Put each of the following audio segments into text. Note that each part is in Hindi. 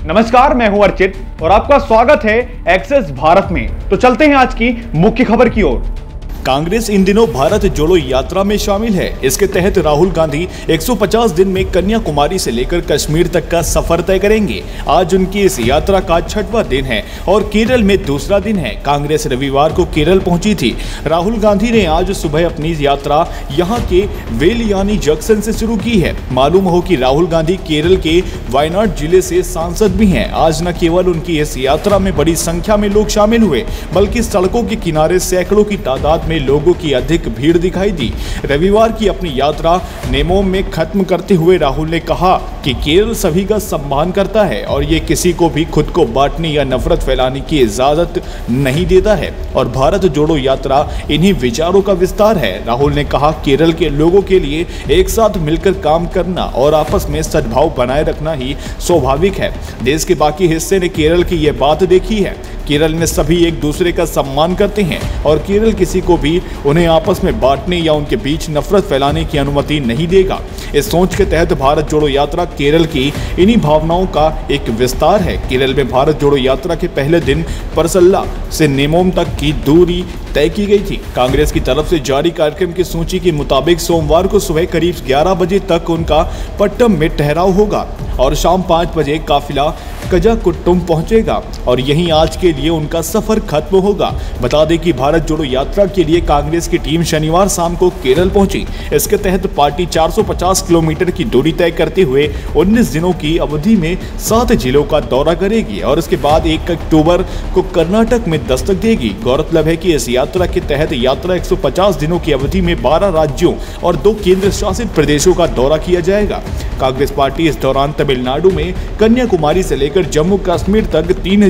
नमस्कार, मैं हूं अर्चित और आपका स्वागत है एक्सेस भारत में। तो चलते हैं आज की मुख्य खबर की ओर। कांग्रेस इन दिनों भारत जोड़ो यात्रा में शामिल है। इसके तहत राहुल गांधी 150 दिन में कन्याकुमारी से लेकर कश्मीर तक का सफर तय करेंगे। आज उनकी इस यात्रा का 6वां दिन है और केरल में दूसरा दिन है। कांग्रेस रविवार को केरल पहुंची थी। राहुल गांधी ने आज सुबह अपनी यात्रा यहां के वेलियानी जंक्शन से शुरू की है। मालूम हो कि राहुल गांधी केरल के वायनाड जिले से सांसद भी हैं। आज न केवल उनकी इस यात्रा में बड़ी संख्या में लोग शामिल हुए, बल्कि सड़कों के किनारे सैकड़ों की तादाद में लोगों की अधिक भीड़ दिखाई दी। रविवार की अपनी यात्रा नेमोम में खत्म करते हुए राहुल ने कहा कि केरल सभी का सम्मान करता है और ये किसी को भी खुद को बांटने या नफरत फैलाने की इजाजत नहीं देता है और भारत जोड़ो यात्रा इन्हीं विचारों का विस्तार है। राहुल ने कहा, केरल के लोगों के लिए एक साथ मिलकर काम करना और आपस में सद्भाव बनाए रखना ही स्वाभाविक है। देश के बाकी हिस्से ने केरल की यह बात देखी है। केरल में सभी एक दूसरे का सम्मान करते हैं और केरल किसी को भी उन्हें आपस में बांटने या उनके बीच नफरत फैलाने की अनुमति नहीं देगा। इस सोच के तहत भारत जोड़ो यात्रा केरल की इन्हीं भावनाओं का एक विस्तार है। केरल में भारत जोड़ो यात्रा के पहले दिन परसल्ला से नेमोम तक की दूरी तय की गई थी। कांग्रेस की तरफ से जारी कार्यक्रम की सूची के मुताबिक सोमवार को सुबह करीब 11 बजे तक उनका पट्टम में ठहराव होगा और शाम 5 बजे काफिला कजाकुट्टुम पहुंचेगा और यहीं आज के लिए उनका सफर खत्म होगा। बता दें कि भारत जोड़ो यात्रा के लिए कांग्रेस की टीम शनिवार शाम को केरल पहुंची। इसके तहत पार्टी 450 किलोमीटर की दूरी तय करते हुए 19 दिनों की अवधि में 7 जिलों का दौरा करेगी और इसके बाद 1 अक्टूबर को कर्नाटक में दस्तक देगी। गौरतलब है कि इस यात्रा के तहत यात्रा 150 दिनों की अवधि में 12 राज्यों और 2 केंद्र शासित प्रदेशों का दौरा किया जाएगा। कांग्रेस पार्टी इस दौरान तमिलनाडु में कन्याकुमारी से लेकर जम्मू कश्मीर तक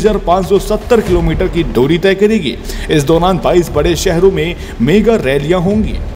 3570 किलोमीटर की दूरी तय करेगी। इस दौरान 22 बड़े शहरों में मेगा रैलियां होंगी।